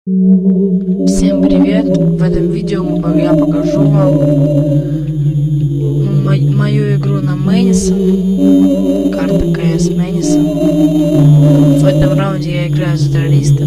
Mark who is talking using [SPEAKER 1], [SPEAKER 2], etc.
[SPEAKER 1] Всем привет! В этом видео я покажу вам мою игру на Madison. Карта КС Madison. В этом раунде я играю за террористов.